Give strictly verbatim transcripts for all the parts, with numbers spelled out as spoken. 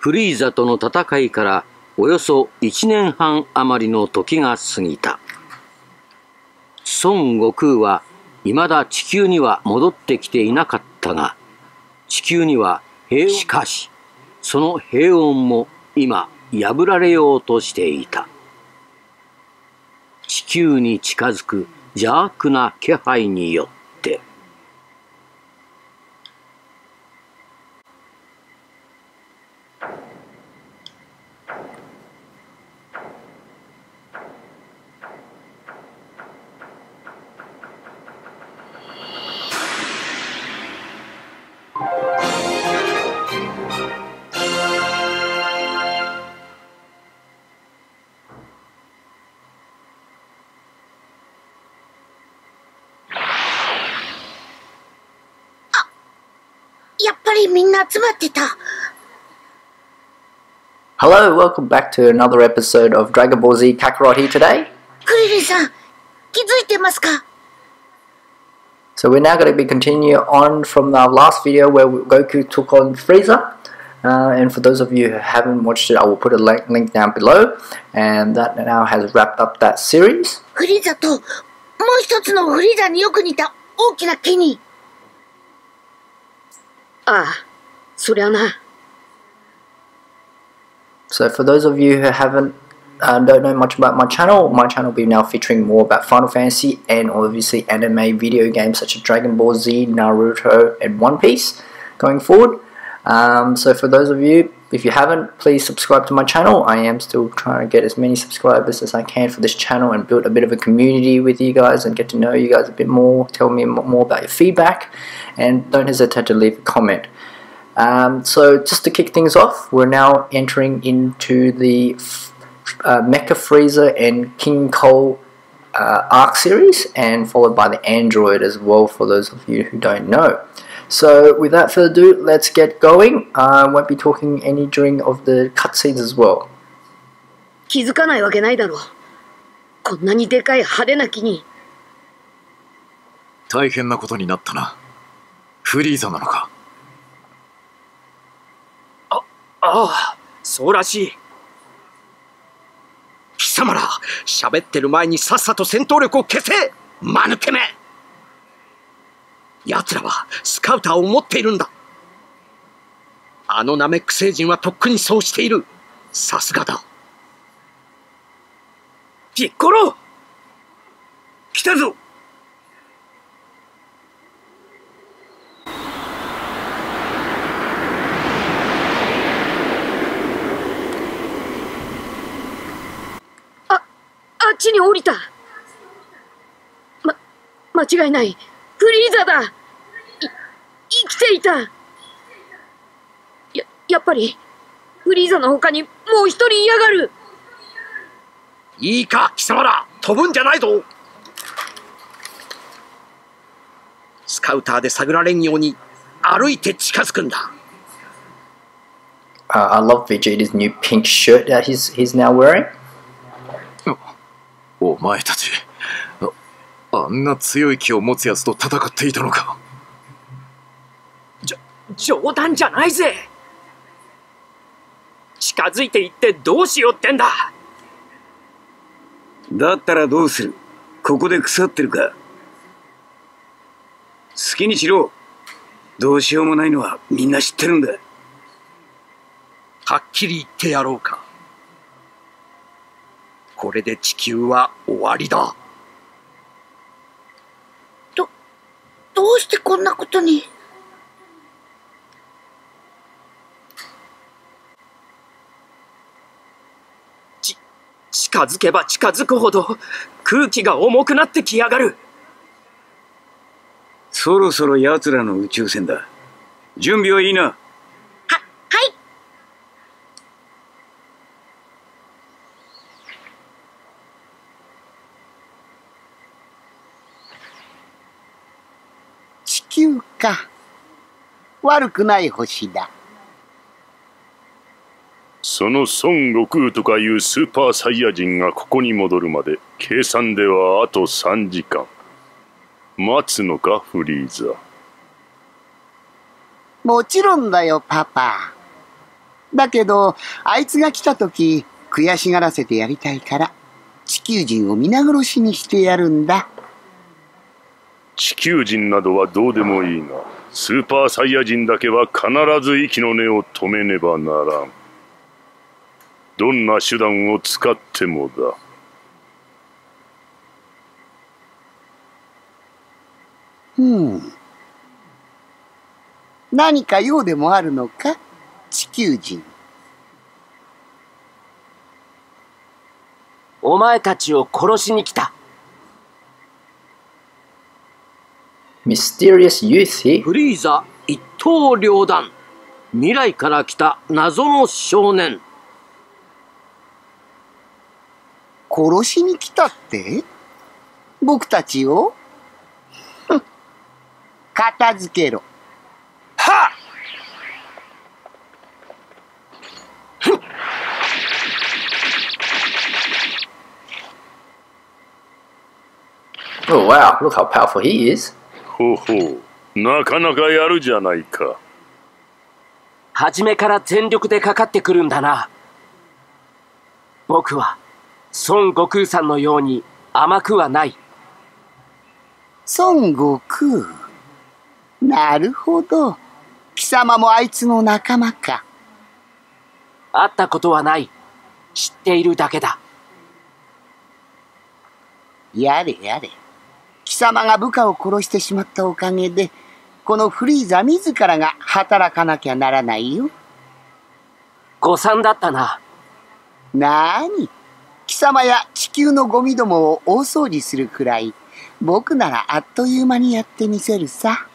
フリーザとの戦いからおよそいちねんはん余りの時が過ぎた。孫悟空は未だ地球には戻ってきていなかったが、地球には平穏、しかしその平穏も今破られようとしていた。地球に近づく邪悪な気配によって。 やっぱりみんな集まってた。 Hello, welcome back to another episode of Dragon Ball Z Kakarot here today. クリリンさん、気づいてますか？ So we're now going to be continuing on from our last video where Goku took on Frieza. Uh, and for those of you who haven't watched it, I will put a link, link down below. And that now has wrapped up that series. フリーザともう一つのフリーザによく似た大きな木に。 ああ、そりゃな。 So for those of you who haven't uh, don't know much about my channel, my channel will be now featuring more about Final Fantasy and obviously anime video games such as Dragon Ball Z, Naruto and One Piece going forward. Um, so for those of you, if you haven't, please subscribe to my channel. I am still trying to get as many subscribers as I can for this channel and build a bit of a community with you guys and get to know you guys a bit more, tell me more about your feedback, and don't hesitate to leave a comment. Um, so just to kick things off, we're now entering into the uh, Mecha Frieza and King Cole uh, arc series, and followed by the Android as well for those of you who don't know. So without further ado, let's get going. I uh, won't be talking any during of the cutscenes as well. 気づかないわけないだろう。こんなにでかい派手な木に。 大変なことになったな。フリーザなのか。 あ、ああ、そうらしい。貴様ら、喋ってる前にさっさと戦闘力を消せ、間抜けめ。奴らはスカウターを持っているんだ。あのナメック星人はとっくにそうしている。さすがだ。ピッコロ、来たぞ。 あ、あっちに降りた。ま、間違いない。フリーザだ。い、生きていた。や、やっぱりフリーザの他にもう一人いやがる。 いいか、貴様ら、飛ぶんじゃないぞ。スカウターで探られんように歩いて近づくんだ。 Uh, I love Vegeta's new pink shirt that he's he's now wearing. お前たち、あ、あんな強い気を持つやつと戦っていたのか。 じょ、冗談じゃないぜ。近づいていってどうしようってんだ。 だったらどうする？ここで腐ってるか。好きにしろ。どうしようもないのはみんな知ってるんだ。 はっきり言ってやろうか。これで地球は終わりだ。 ど、どうしてこんなことに。 ち、近づけば近づくほど空気が重くなってきやがる。 そろそろ奴らの宇宙船だ。準備はいいな。 は、はい。 地球か。悪くない星だ。 その孫悟空とかいうスーパーサイヤ人がここに戻るまで計算ではあとさんじかん。待つのか、フリーザ。 もちろんだよ、パパ。 だけど、あいつが来た時、悔しがらせてやりたいから、地球人を皆殺しにしてやるんだ。 地球人などはどうでもいいが、スーパーサイヤ人だけは必ず息の根を止めねばならん。どんな手段を使ってもだ。 うん。何か用でもあるのか、地球人。 お前たちを殺しに来た。 Mysterious youth here. フリーザ一刀両断。未来から来た謎の少年。 殺しに来たって？僕たちを？片付けろ。 はっ ！Oh wow, look how powerful he is. ほうほう、なかなかやるじゃないか。 初めから全力でかかってくるんだな。僕は孫悟空さんのように甘くはない。 孫悟空。なるほど。貴様もあいつの仲間か。 会ったことはない。知っているだけだ。 やれやれ。貴様が部下を殺してしまったおかげで、このフリーザ自らが働かなきゃならないよ。 誤算だったな。 なーに。貴様や地球のゴミどもを大掃除するくらい、僕ならあっという間にやってみせるさ。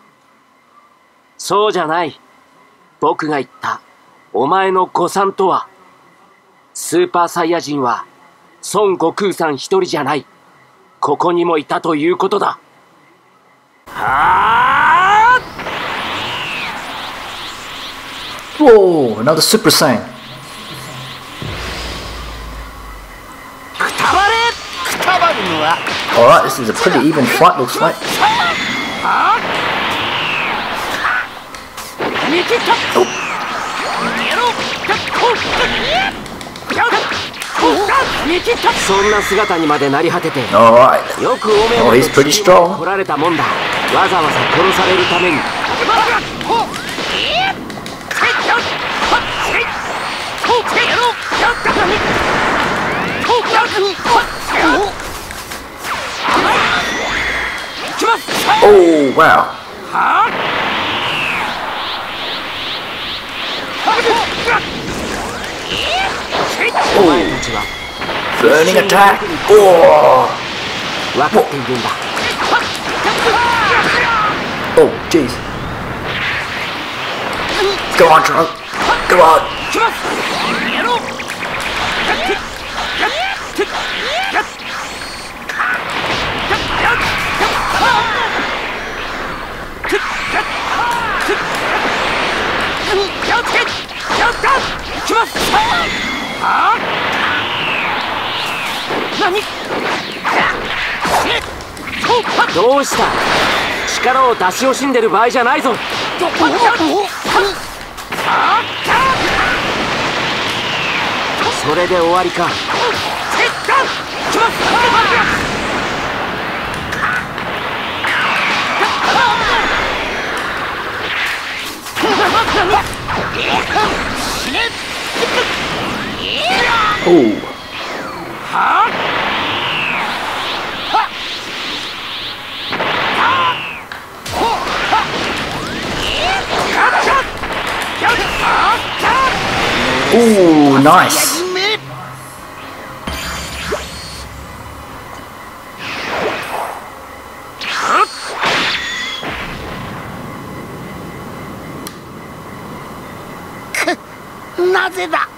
そうじゃない。僕が言ったお前の誤算とは、スーパーサイヤ人は孫悟空さん一人じゃない。ここにもいたということだ。はあ！ Whoa, another Super Saiyan. くたばれ！くたばるのは Alright, this is a pretty even fight, looks like. Oh. そんな姿にまでなり果てて、 Alright. よくおめえ Oh, he's pretty strong. 来られたもんだ。わざわざ殺されるために。 Oh, wow. Oh. Burning attack. Oh. 分かっているんだ。 Oh, jeez. Go on, Trump. Go on. Nani? どうした？力を出し惜しんでる場合じゃないぞ。それで終わりか。 Oh. Ooh, nice. K- なぜだ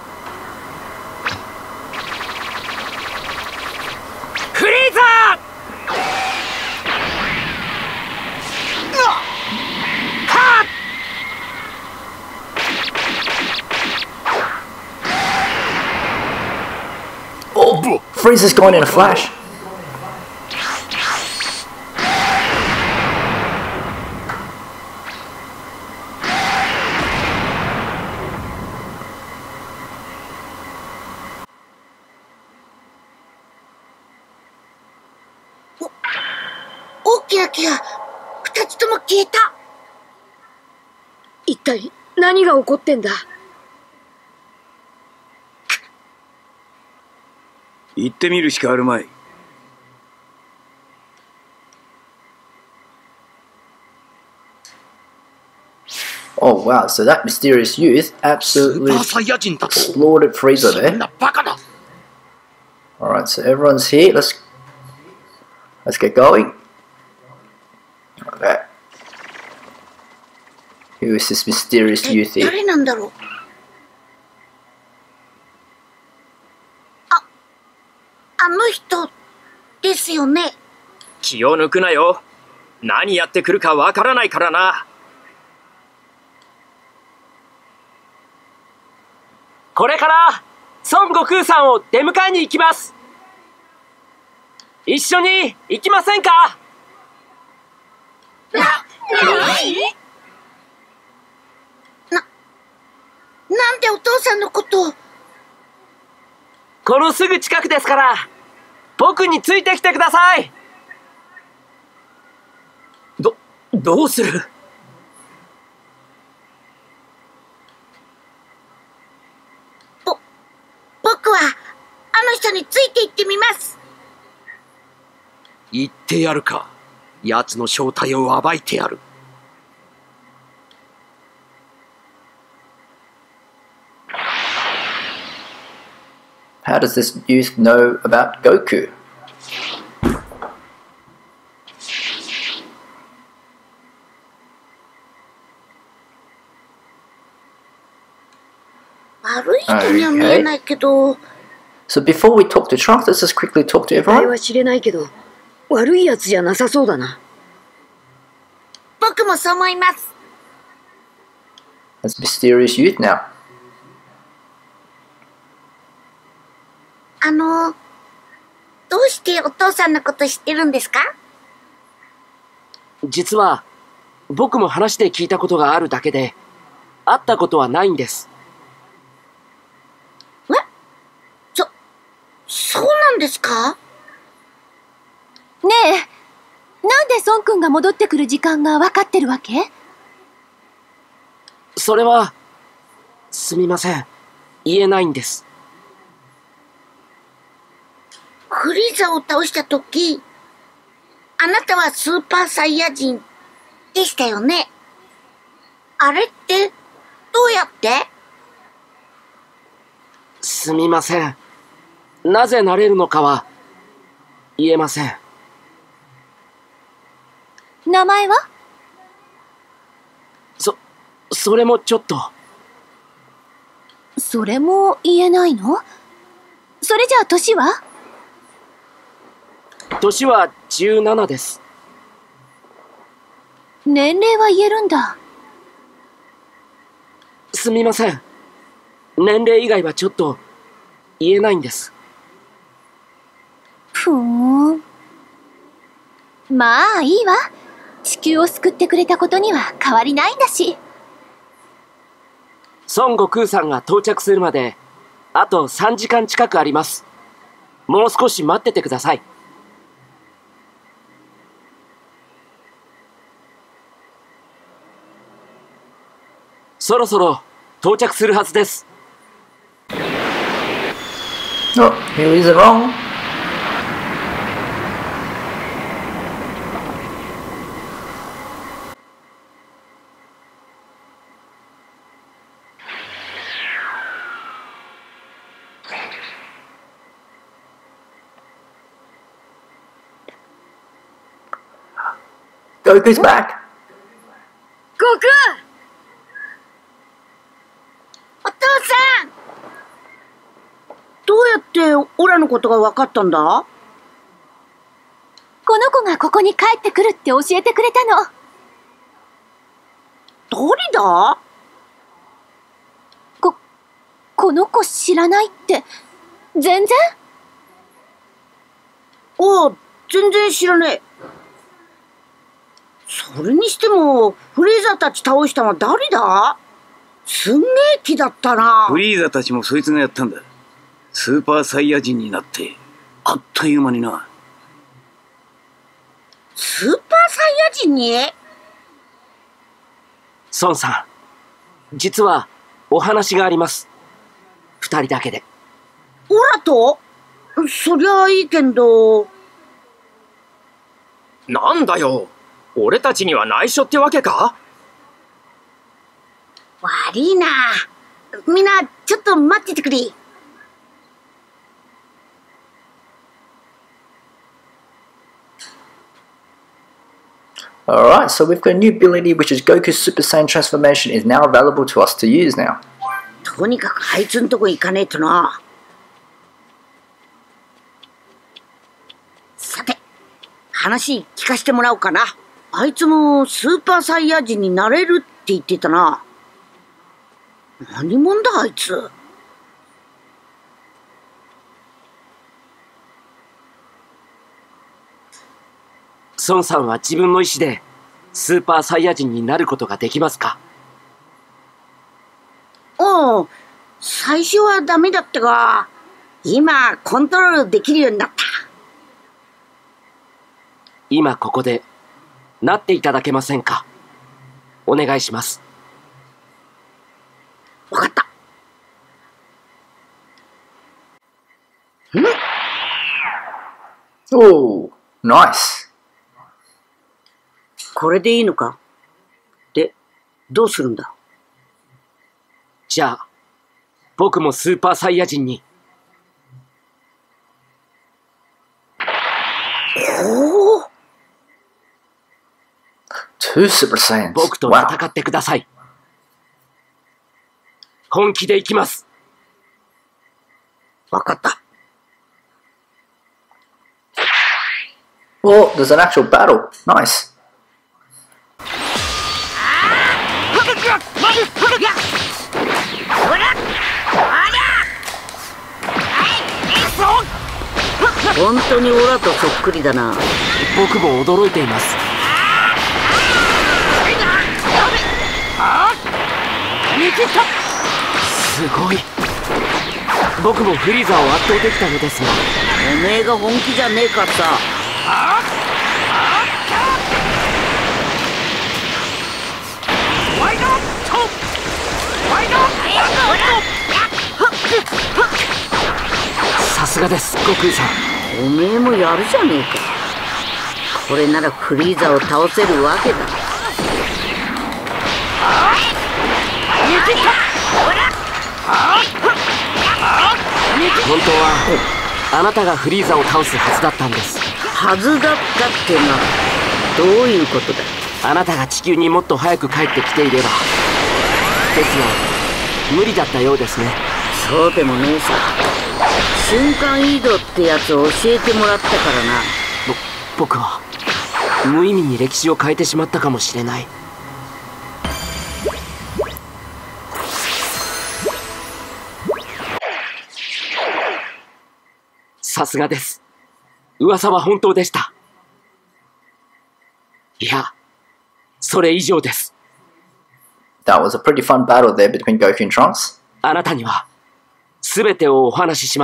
フリーザー Oh, Frieza's going in a flash. キラキラ、二つとも消えた。 一体何が起こってんだ。 行ってみるしかあるまい。 Oh wow, so that mysterious youth スー absolutely パーサイヤ人だと。 slaughtered Frieza そん there. なバカだ。 Alright, so everyone's here. Let's let's get going. Okay. Who is this mysterious え、 youth here? 誰なんだろう。あ、あの人ですよね。 気を抜くなよ。何やってくるかわからないからな。これから孫悟空さんを出迎えに行きます。一緒に行きませんか？ な、な、なんでお父さんのことを。 このすぐ近くですから、僕についてきてください。ど、どうする？ ぼ、僕はあの人について行ってみます。 言ってやるか。奴の正体を暴いてやる。 How does this youth know about Goku? 悪い人には見えないけど。 So before we talk to Trunks, let's just quickly talk to 名前 everyone. は知れないけど、悪いやつじゃなさそうだな。 僕もそう思います。 That's mysterious youth now. あの、どうしてお父さんのこと知ってるんですか？ 実は僕も話で聞いたことがあるだけで、会ったことはないんです。 え？そ、そうなんですか？ ねえ、なんで孫くんが戻ってくる時間が分かってるわけ？ それは、すみません。言えないんです。 フリーザを倒したとき、あなたはスーパーサイヤ人でしたよね。あれってどうやって？ すみません。なぜなれるのかは言えません。 名前は？ そ、それもちょっと。 それも言えないの？それじゃあ年は？ 年はじゅうななです。 年齢は言えるんだ。 すみません。年齢以外はちょっと言えないんです。 ふーん。まあいいわ。地球を救ってくれたことには変わりないんだし。 孫悟空さんが到着するまであとさんじかん近くあります。もう少し待っててください。そろそろ到着するはずです。 Oh, here is it wrong. Goku's back. 悟空！ お父さん！どうやってオラのことが分かったんだ？ この子がここに帰ってくるって教えてくれたの。 誰だ？ こ、この子知らないって、全然？ おう、全然知らねえ。それにしても、フリーザたち倒したのは誰だ？すんげえ気だったな。 フリーザたちもそいつがやったんだ。スーパーサイヤ人になって、あっという間にな。 スーパーサイヤ人に？ 孫さん、実はお話があります。二人だけで。 オラと？そりゃいいけど。 なんだよ、俺たちには内緒ってわけか？ 悪いな。みんなちょっと待っててくれ。 Alright, so we've got a new ability which is Goku's Super Saiyan transformation is now available to us to use now. とにかくあいつんとこ行かねえとな。さて、話聞かせてもらおうかな。あいつもスーパーサイヤ人になれるって言ってたな。何者だあいつ。 孫さんは自分の意思でスーパーサイヤ人になることができますか？ おう、最初はダメだったが、今コントロールできるようになった。 今ここでなっていただけませんか？お願いします。 わかった。 ん？おー、ナイス。 これでいいのか？で、どうするんだ？ じゃあ、僕もスーパーサイヤ人に。 おお。 Two Super Saiyans. 僕と戦ってください。本気で行きます。 わかった。 Oh, there's an actual battle. Nice. 「本当にオラとそっくりだな。 僕も驚いています。すごい。僕もフリーザを圧倒できたのですが。 おめえが本気じゃねえかさ。 さすがです、悟空さん。おめえもやるじゃねえか。これならフリーザを倒せるわけだ。 本当はあなたがフリーザを倒すはずだったんです。 はずだったってな、どういうことだ？ あなたが地球にもっと早く帰ってきていれば。ですが無理だったようですね。 そうでもねえさ。瞬間移動ってやつを教えてもらったからな。 ぼ僕は無意味に歴史を変えてしまったかもしれない。さすがです。噂は本当でした。いや、それ以上です。 That was a pretty fun battle there between Goku and Trunks. あなたには全てをお話しします。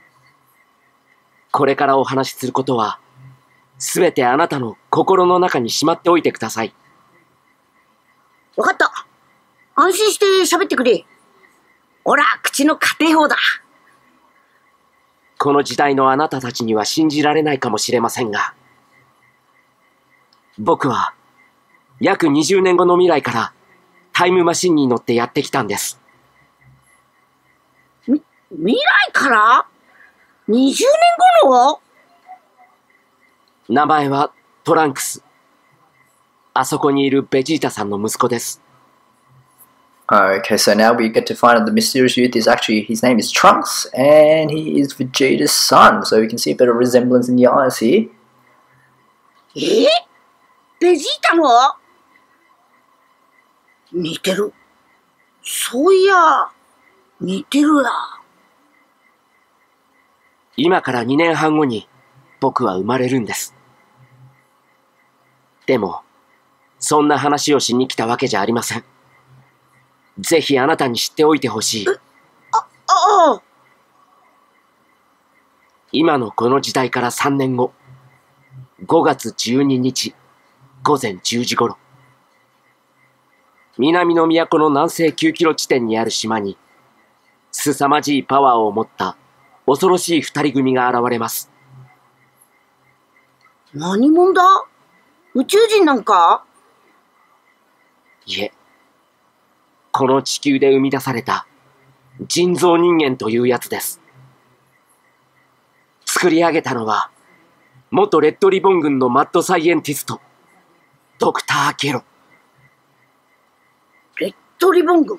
これからお話しすることは全てあなたの心の中にしまっておいてください。 わかった。安心して喋ってくれ。ほら、口の家庭法だ。 この時代のあなたたちには信じられないかもしれませんが、僕は約にじゅうねんごの未来からタイムマシンに乗ってやってきたんです。 み、未来から ?にじゅうねんごの？ 名前はトランクス。あそこにいるベジータさんの息子です。 Okay, so now we get to find out the mysterious youth is actually, his name is Trunks, and he is Vegeta's son, so we can see a bit of resemblance in the eyes here. え？ベジータの？似てる。そういや、似てるや。 今からにねんはんごに僕は生まれるんです。でも、そんな話をしに来たわけじゃありません。ぜひあなたに知っておいてほしい。 あ、ああ。 今のこの時代からさんねんご、 ごがつじゅうににちごぜんじゅうじごろ、南の都の南西きゅうキロ地点にある島に、凄まじいパワーを持った恐ろしい二人組が現れます。 何者だ？宇宙人なんか？ いえ、この地球で生み出された人造人間というやつです。作り上げたのは、元レッドリボン軍のマッドサイエンティスト、ドクター・ゲロ。 レッドリボン軍？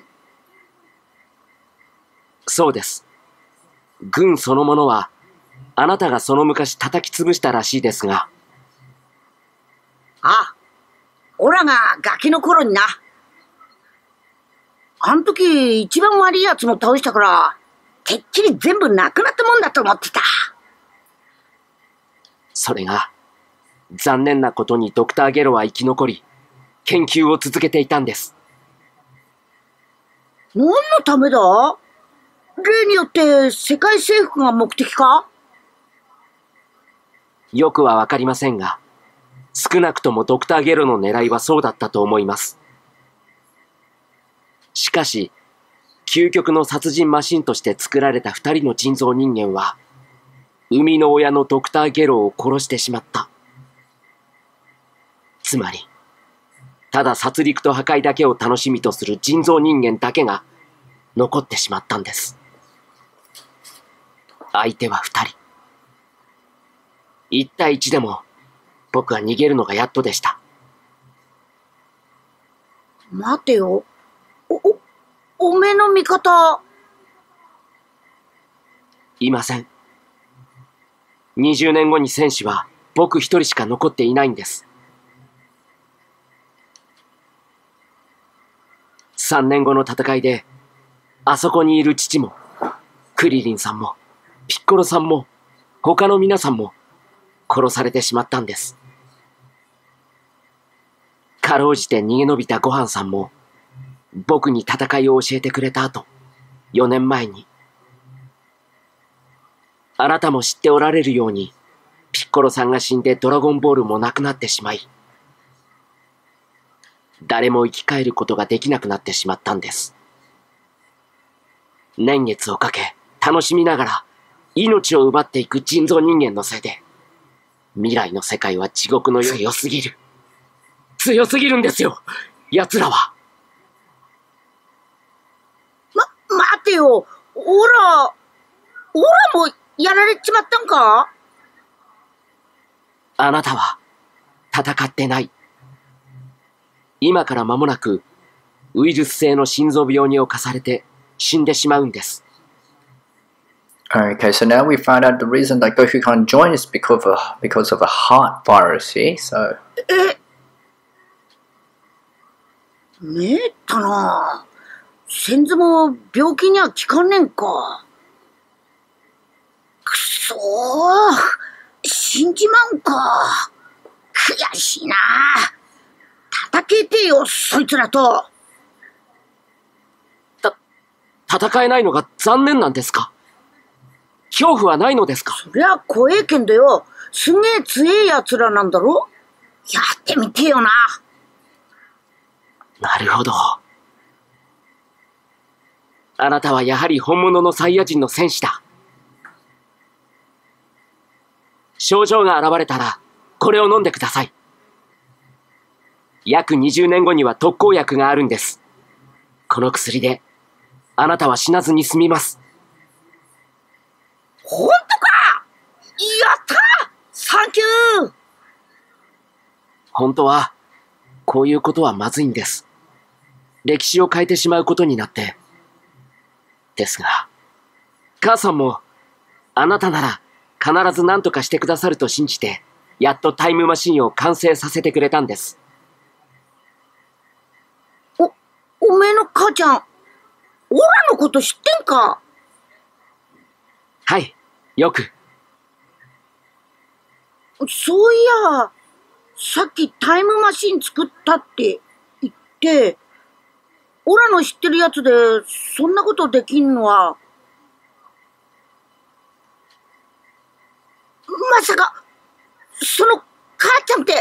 そうです。軍そのものは、あなたがその昔叩き潰したらしいですが。 ああ、オラがガキの頃にな。あん時一番悪いやつも倒したから、てっきり全部なくなったもんだと思ってた。 それが、残念なことにドクター・ゲロは生き残り、研究を続けていたんです。 何のためだ？例によって世界征服が目的か？ よくはわかりませんが、少なくともドクター・ゲロの狙いはそうだったと思います。しかし、究極の殺人マシンとして作られた二人の人造人間は、生みの親のドクター・ゲロを殺してしまった。つまり、ただ殺戮と破壊だけを楽しみとする人造人間だけが残ってしまったんです。相手は二人。一対一でも僕は逃げるのがやっとでした。 待てよ。お、お、おめの味方。 いません。にじゅうねんごに戦士は僕一人しか残っていないんです。さんねんごの戦いで、あそこにいる父も、クリリンさんも、ピッコロさんも、他の皆さんも、殺されてしまったんです。かろうじて逃げ延びたごはんさんも、僕に戦いを教えてくれた後、よねんまえに、あなたも知っておられるように、ピッコロさんが死んでドラゴンボールもなくなってしまい、誰も生き返ることができなくなってしまったんです。年月をかけ、楽しみながら、命を奪っていく人造人間のせいで、未来の世界は地獄の強すぎる。強すぎるんですよ、奴らは。 ま、待てよ。オラ、オラもやられちまったんか？ あなたは、戦ってない。今から間もなく、ウイルス性の心臓病に侵されて死んでしまうんです。 Okay, so now we found out the reason that Goku can't join is because of a, because of a heart virus, see? So... え？ねえったな。先祖も病気には効かんねんか。くそー。死んじまうんか。悔しいな。叩けてよ、そいつらと。 た、戦えないのが残念なんですか？恐怖はないのですか？ そりゃ怖えけんだよ。すげえ強え奴らなんだろ？やってみてよな。 なるほど。あなたはやはり本物のサイヤ人の戦士だ。症状が現れたら、これを飲んでください。約にじゅうねんごには特効薬があるんです。この薬で、あなたは死なずに済みます。 ほんとか？やった！サンキュー！ 本当は、こういうことはまずいんです。歴史を変えてしまうことになって。ですが、母さんも、あなたなら必ず何とかしてくださると信じて、やっとタイムマシンを完成させてくれたんです。 お、おめえの母ちゃん、オラのこと知ってんか？ はい、よく。 そういや、さっきタイムマシン作ったって言って、オラの知ってるやつでそんなことできんのは、まさか、その母ちゃんって。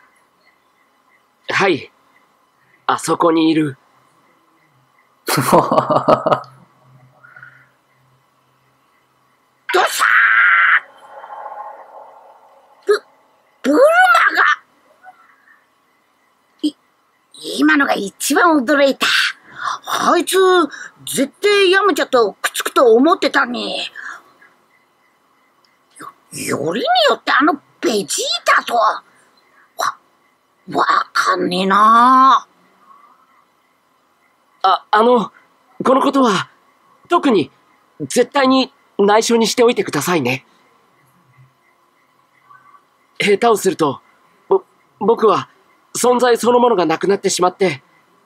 はい。あそこにいる。 どうしたブ、ブルマが。い、今のが一番驚いた。あいつ、絶対ヤムチャとくっつくと思ってたに。よ、よりによってあのベジータとは、わ、わかんねえなあ。あ、あの、このことは、特に、絶対に内緒にしておいてくださいね。下手をすると、ぼ、僕は、存在そのものがなくなってしまって。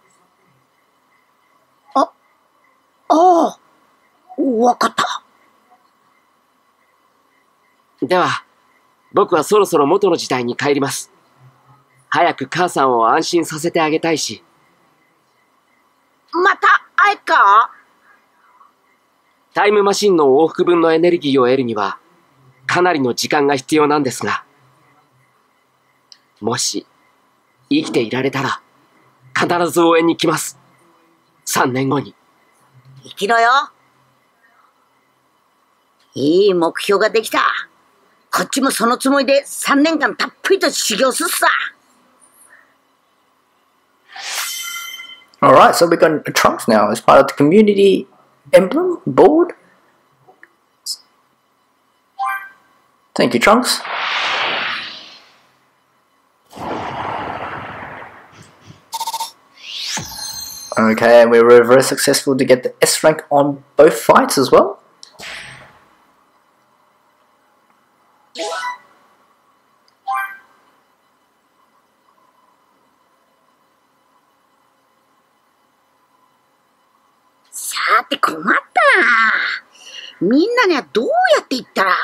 あ、ああ、わかった。 では、僕はそろそろ元の時代に帰ります。早く母さんを安心させてあげたいし。 また会えっか？ タイムマシンの往復分のエネルギーを得るには、かなりの時間が必要なんですが、もし、生きていられたら、必ず応援に来ます。三年後に。 生きろよ。いい目標ができた。こっちもそのつもりで三年間たっぷりと修行すっさ。 Alright, so we got Trunks now as part of the community emblem board. Thank you, Trunks. Okay, and we were very successful to get the S rank on both fights as well. さて困ったな。みんなにはどうやって言ったら。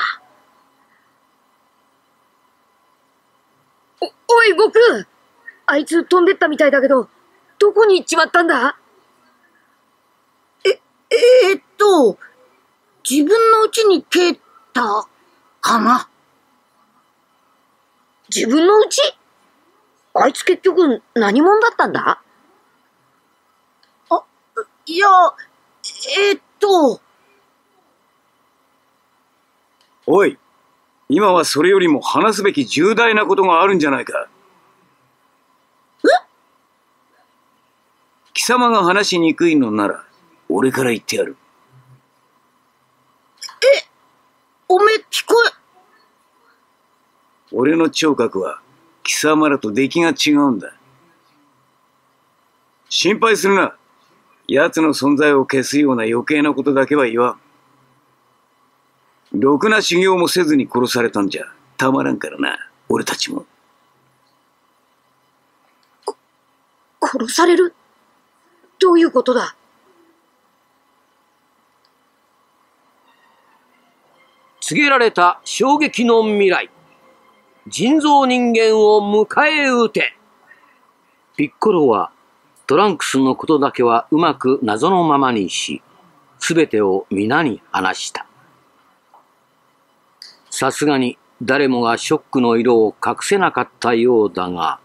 お、おい、悟空。あいつ飛んでったみたいだけど、どこに行っちまったんだ？ え、えー、っと、自分の家に帰ったかな。 自分の家？あいつ結局何者だったんだ？ あ、いや、えー、っと。 おい、今はそれよりも話すべき重大なことがあるんじゃないか。 え？ 貴様が話しにくいのなら、俺から言ってやる。 え、おめえ聞こえ。 俺の聴覚は貴様らと出来が違うんだ。心配するな。奴の存在を消すような余計なことだけは言わん。ろくな修行もせずに殺されたんじゃたまらんからな、俺たちも。 こ、殺される？どういうことだ？ 告げられた衝撃の未来。人造人間を迎え撃て。ピッコロはトランクスのことだけはうまく謎のままにし、すべてを皆に話した。さすがに誰もがショックの色を隠せなかったようだが、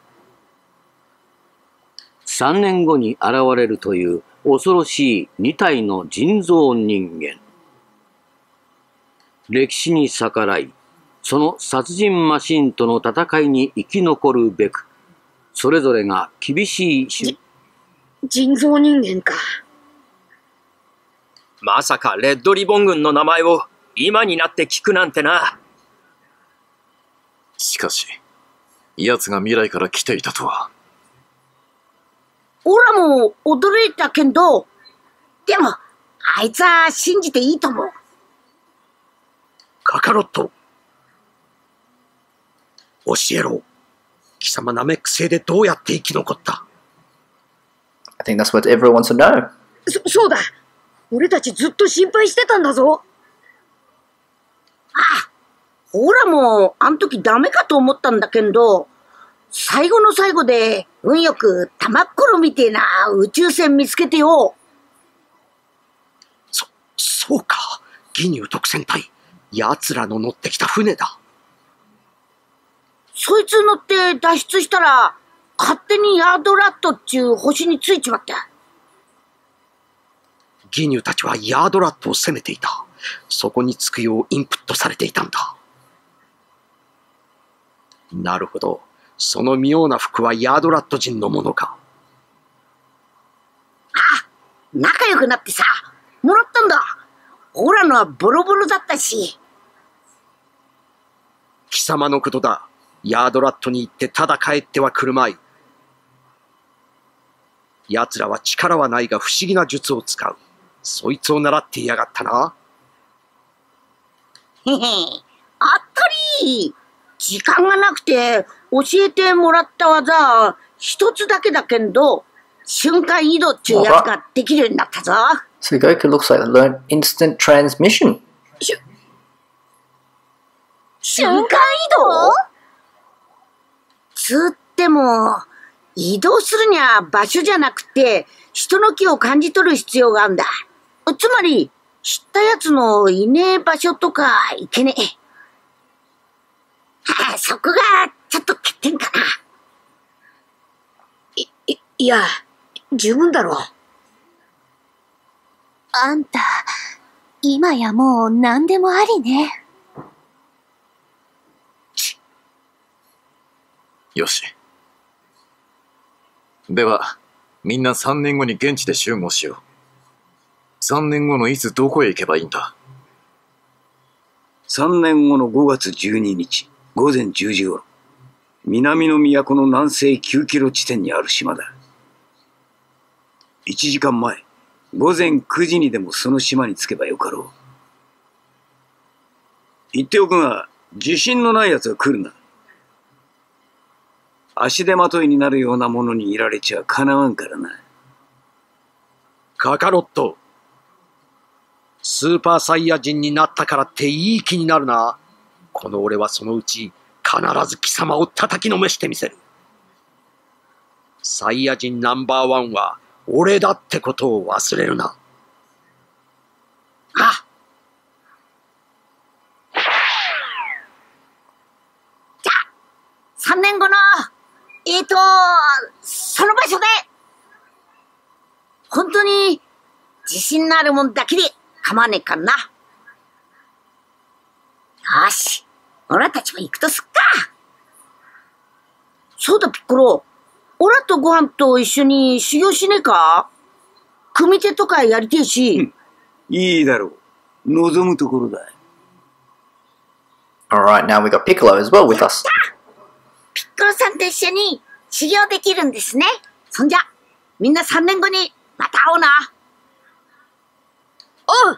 三年後に現れるという恐ろしい二体の人造人間。歴史に逆らい、その殺人マシンとの戦いに生き残るべく、それぞれが厳しいし、 人造人間か。 まさかレッドリボン軍の名前を今になって聞くなんてな。 しかし、奴が未来から来ていたとは。 オラも驚いたけど、でも、あいつは信じていいと思う。 カカロット。教えろ。貴様ナメック星でどうやって生き残った？ I think that's what everyone wants to know. そ、そうだ。俺たちずっと心配してたんだぞ。 ああ、オラもあん時ダメかと思ったんだけど、最後の最後で運よく玉っころみてえな宇宙船見つけてよ。 そ、そうか。義乳特戦隊。奴らの乗ってきた船だ。 そいつ乗って脱出したら、勝手にヤードラットっちゅう星についちまった。 ギニューたちはヤードラットを攻めていた。そこにつくようインプットされていたんだ。なるほど。その妙な服はヤードラット人のものか。 あ、仲良くなってさ、もらったんだ。オラのはボロボロだったし。 貴様のことだ。ヤードラットに行ってただ帰ってはくるまい。奴らは力はないが不思議な術を使う。そいつを習っていやがったな。 へへ、あったり。時間がなくて教えてもらった技一つだけだけど、瞬間移動っちゅうやつができるようになったぞ。 So Goku looks like learned instant transmission. 瞬間移動？つっても、移動するには場所じゃなくて、人の気を感じ取る必要があるんだ。つまり、知ったやつのいねえ場所とかいけねえ。はあ、そこがちょっと欠点かな。 い、い、いや、十分だろう。 あんた、今やもう何でもありね。 よし。では、みんなさんねんごに現地で集合しよう。さんねんごのいつどこへ行けばいいんだ？ さんねんごのごがつじゅうににち、ごぜんじゅうじごろ、南の都の南西きゅうキロ地点にある島だ。いちじかんまえ、ごぜんくじにでもその島に着けばよかろう。言っておくが、自信のない奴は来るな。足手まといになるようなものにいられちゃかなわんからな。 カカロット。スーパーサイヤ人になったからっていい気になるな。この俺はそのうち必ず貴様を叩きのめしてみせる。サイヤ人ナンバーワンは俺だってことを忘れるな。 あ、じゃあさんねんごのえーとその場所で本当に自信のあるもんだけで構わねえかんな。よし、オラたちも行くとすっか。そうだピッコロ、オラとご飯と一緒に修行しねえか？組手とかやりてえし、うん、 いいだろう、望むところだ。 Alright, now we got Piccolo as well with us. ピッコロさんと一緒に修行できるんですね。そんじゃみんなさんねんごにまた会おうな。 おう。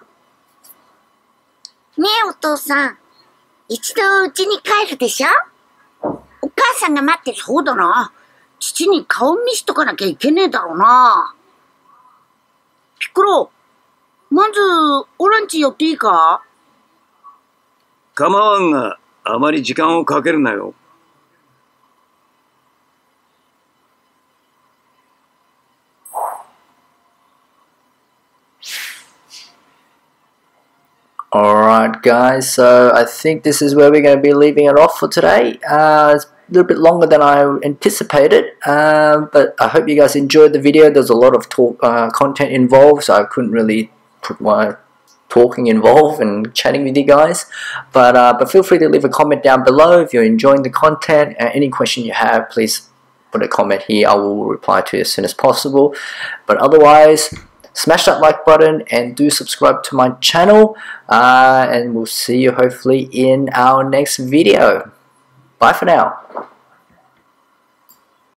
ねえお父さん、一度うちに帰るでしょ？お母さんが待ってる。そうだな、父に顔見しとかなきゃいけねえだろうな。ピッコロ、まずオラんち寄っていいか？ 構わんが、あまり時間をかけるなよ。 Alright guys, so I think this is where we're going to be leaving it off for today. Uh, it's a little bit longer than I anticipated, um, but I hope you guys enjoyed the video. There's a lot of talk, uh, content involved, so I couldn't really put my talking involved and chatting with you guys. But, uh, but feel free to leave a comment down below if you're enjoying the content. Uh, any question you have, please put a comment here. I will reply to you as soon as possible. But otherwise, smash that like button and do subscribe to my channel, uh, and we'll see you hopefully in our next video. Bye for now.